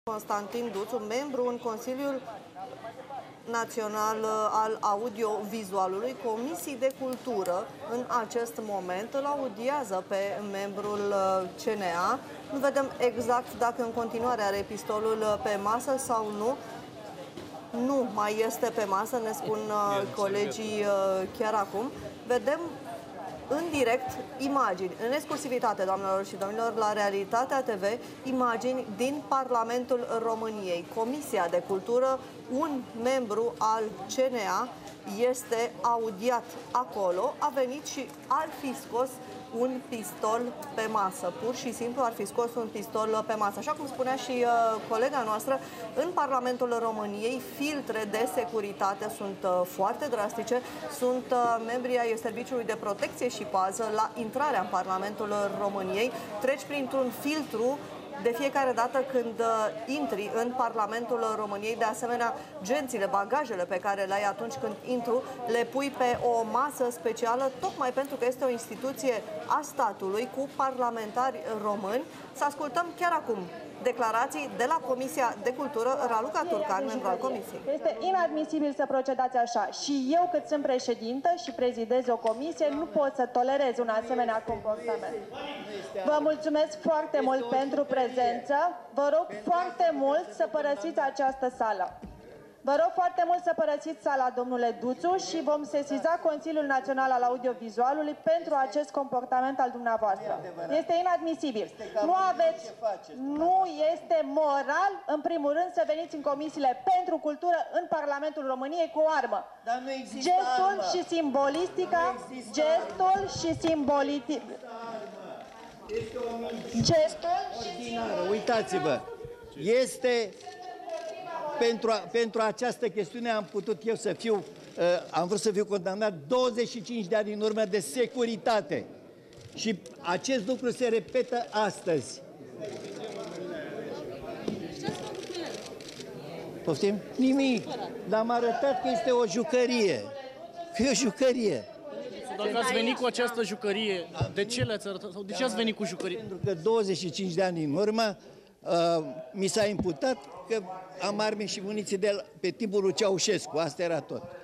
Constantin Dutu, membru în Consiliul Național al Audiovizualului, Comisii de Cultură, în acest moment îl audiază pe membrul CNA. Nu vedem exact dacă în continuare are pistolul pe masă sau nu. Nu mai este pe masă, ne spun colegii chiar acum. Vedem în direct imagini, în exclusivitate, doamnelor și domnilor, la Realitatea TV, imagini din Parlamentul României. Comisia de Cultură, un membru al CNA este audiat acolo, a venit și ar fi scos un pistol pe masă. Pur și simplu ar fi scos un pistol pe masă. Așa cum spunea și colega noastră, în Parlamentul României filtre de securitate sunt foarte drastice. Sunt membrii ai Serviciului de Protecție și Pază la intrarea în Parlamentul României. Treci printr-un filtru de fiecare dată când intri în Parlamentul României. De asemenea, gențile, bagajele pe care le ai atunci când intru, le pui pe o masă specială, tocmai pentru că este o instituție a statului cu parlamentari români. Să ascultăm chiar acum declarații de la Comisia de Cultură, Raluca Turcan, membru al Comisiei. Este inadmisibil să procedați așa. Și eu, cât sunt președintă și prezidez o comisie, nu pot să tolerez un asemenea comportament. Vă mulțumesc foarte mult pentru prezență. Vă rog foarte mult să părăsiți această sală. Vă rog foarte mult să părăsiți sala, domnule Dutu, și vom sesiza Consiliul Național al Audiovizualului pentru acest comportament al dumneavoastră. Este inadmisibil. Nu este moral, în primul rând, să veniți în comisiile pentru cultură în Parlamentul României cu o armă. Dar nu există gestul armă. și simbolistica, gestul și simbolistica. Gestul și ordinară. Uitați-vă, este... Pentru această chestiune am putut eu să fiu, am vrut să fiu condamnat 25 de ani în urmă de securitate. Și acest lucru se repetă astăzi. Poftim? Nimic. L-am arătat că este o jucărie. Că e o jucărie. Dacă ați venit cu această jucărie, de ce le-ați arătat? Sau de ce ați venit cu jucărie? Pentru că 25 de ani în urmă mi s-a imputat că am arme și muniții pe timpul lui Ceaușescu. Asta era tot.